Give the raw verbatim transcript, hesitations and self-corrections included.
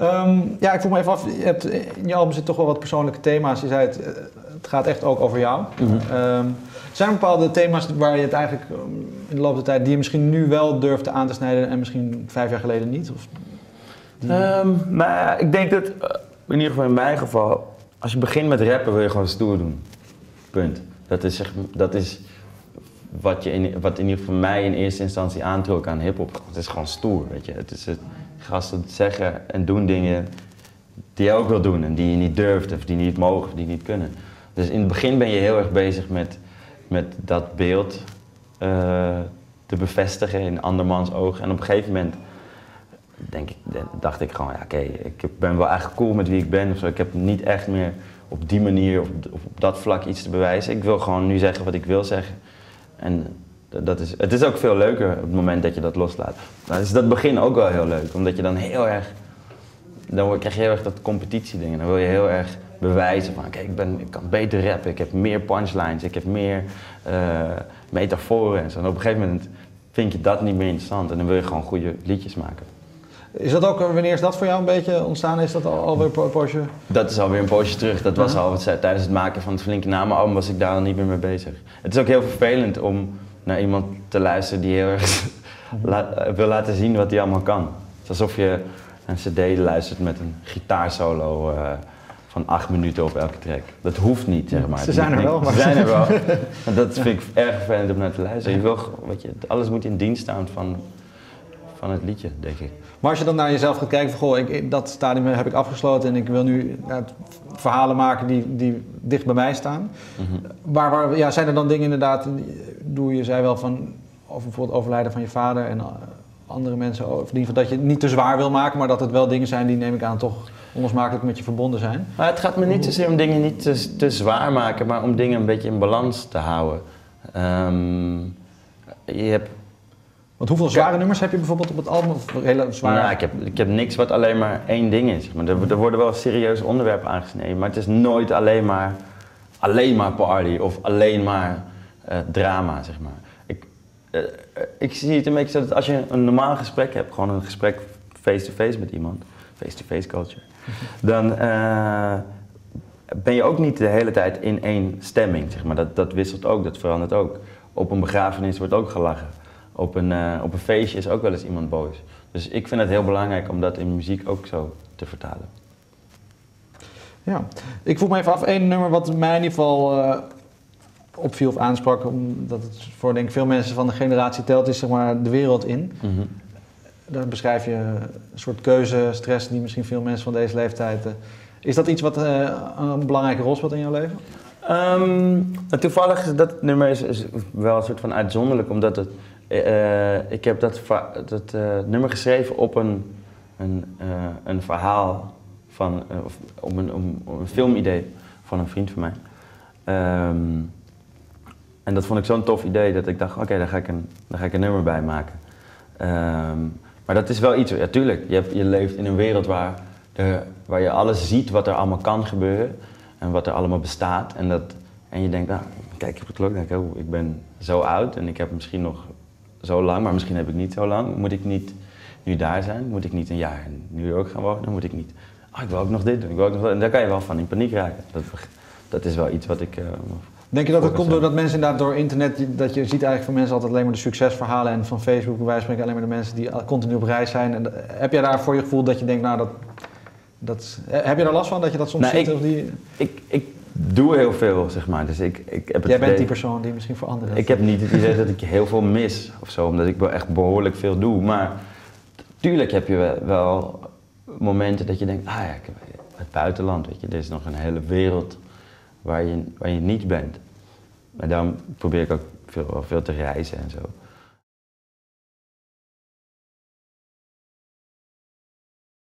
Um, ja, ik vroeg me even af, je hebt, in je album zitten toch wel wat persoonlijke thema's. Je zei het, het gaat echt ook over jou. Mm-hmm. Um, zijn er bepaalde thema's waar je het eigenlijk in de loop der tijd, die je misschien nu wel durft aan te snijden en misschien vijf jaar geleden niet? Of die... um, maar ik denk dat, in ieder geval in mijn geval, als je begint met rappen wil je gewoon stoer doen. Punt. Dat is, zeg, dat is wat, je in, wat in ieder geval mij in eerste instantie aantrok aan hiphop. Het is gewoon stoer, weet je. Het is het, gasten zeggen en doen dingen die je ook wil doen en die je niet durft of die niet mogen of die niet kunnen. Dus in het begin ben je heel erg bezig met, met dat beeld uh, te bevestigen in andermans ogen. En op een gegeven moment denk ik, dacht ik gewoon, ja, oké, okay, ik ben wel eigenlijk cool met wie ik ben of zo. Ik heb niet echt meer op die manier of op, op dat vlak iets te bewijzen. Ik wil gewoon nu zeggen wat ik wil zeggen. En dat is, het is ook veel leuker op het moment dat je dat loslaat. Dan is dat begin ook wel heel leuk, omdat je dan heel erg, dan krijg je heel erg dat competitieding. Dan wil je heel erg bewijzen van, kijk, ik, ben, ik kan beter rappen, ik heb meer punchlines, ik heb meer uh, metaforen en zo. En op een gegeven moment vind je dat niet meer interessant en dan wil je gewoon goede liedjes maken. Is dat ook, wanneer is dat voor jou een beetje ontstaan? Is dat al, alweer een poosje? Dat is alweer een poosje terug. Dat was al tijdens het maken van het Flinke Namen album was ik daar al niet meer mee bezig. Het is ook heel vervelend om naar iemand te luisteren die heel erg la, wil laten zien wat hij allemaal kan. Het is alsof je een cd luistert met een gitaarsolo uh, van acht minuten op elke track. Dat hoeft niet, zeg maar. Ze zijn er wel. Maar ze zijn er wel. En dat vind ik erg vervelend om naar te luisteren. Je wil, weet je, alles moet in dienst staan van, van het liedje, denk ik. Maar als je dan naar jezelf gaat kijken van, goh, ik, dat stadium heb ik afgesloten en ik wil nu nou, verhalen maken die, die dicht bij mij staan. Mm-hmm. waar, waar, ja, zijn er dan dingen inderdaad, doe je zei wel van, over bijvoorbeeld overlijden van je vader en uh, andere mensen, of in ieder geval dat je het niet te zwaar wil maken, maar dat het wel dingen zijn die, neem ik aan, toch onlosmakelijk met je verbonden zijn? Maar het gaat me niet zozeer om dingen niet te, te zwaar maken, maar om dingen een beetje in balans te houden. Um, je hebt Want hoeveel zware nummers heb je bijvoorbeeld op het album? Of hele zware... Nou, ik heb, ik heb niks wat alleen maar één ding is. Zeg maar. er, er worden wel serieuze onderwerpen aangesneden, maar het is nooit alleen maar, alleen maar party of alleen maar uh, drama, zeg maar. Ik, uh, ik zie het een beetje dat als je een normaal gesprek hebt, gewoon een gesprek face-to-face met iemand, face-to-face culture, dan uh, ben je ook niet de hele tijd in één stemming, zeg maar. Dat, dat wisselt ook, dat verandert ook. Op een begrafenis wordt ook gelachen. Op een, uh, op een feestje is ook wel eens iemand boos. Dus ik vind het heel belangrijk om dat in muziek ook zo te vertalen. Ja, ik vroeg me even af, één nummer wat mij in ieder geval uh, opviel of aansprak, omdat het voor denk ik veel mensen van de generatie telt, is zeg maar De Wereld In. Mm-hmm. Daar beschrijf je een soort keuzestress die misschien veel mensen van deze leeftijd... Uh, is dat iets wat uh, een belangrijke rol speelt in jouw leven? Um, toevallig is dat nummer is, is wel een soort van uitzonderlijk, omdat het... Uh, ik heb dat, dat uh, nummer geschreven op een, een, uh, een verhaal van, uh, of om een, om, om een filmidee van een vriend van mij. Um, en dat vond ik zo'n tof idee dat ik dacht, oké, okay, daar, daar ga ik een nummer bij maken. Um, maar dat is wel iets, ja tuurlijk, je, hebt, je leeft in een wereld waar, de, waar je alles ziet wat er allemaal kan gebeuren en wat er allemaal bestaat. En, dat, en je denkt, nou, kijk op het klok, denk ik, oh, ik ben zo oud en ik heb misschien nog zo lang, maar misschien heb ik niet zo lang. Moet ik niet nu daar zijn? Moet ik niet een jaar in New York gaan wonen? Moet ik niet... Oh, ik wil ook nog dit doen, ik wil ook nog dat. En daar kan je wel van in paniek raken. Dat, dat is wel iets wat ik... Uh, Denk je dat het komt doordat mensen inderdaad door internet, dat je ziet eigenlijk van mensen altijd alleen maar de succesverhalen en van Facebook bij wijze van spreken alleen maar de mensen die continu op reis zijn. En heb jij daar voor je gevoel dat je denkt, nou dat... dat heb je daar last van, dat je dat soms nou, ziet? Ik, of die... ik, ik doe heel veel, zeg maar. Dus ik, ik heb het jij bent idee, die persoon die misschien voor anderen... Ik heb niet het idee dat ik heel veel mis of zo, omdat ik wel echt behoorlijk veel doe. Maar tuurlijk heb je wel momenten dat je denkt, ah ja, het buitenland, weet je, er is nog een hele wereld waar je, waar je niet bent. Maar daarom probeer ik ook veel, veel te reizen en zo.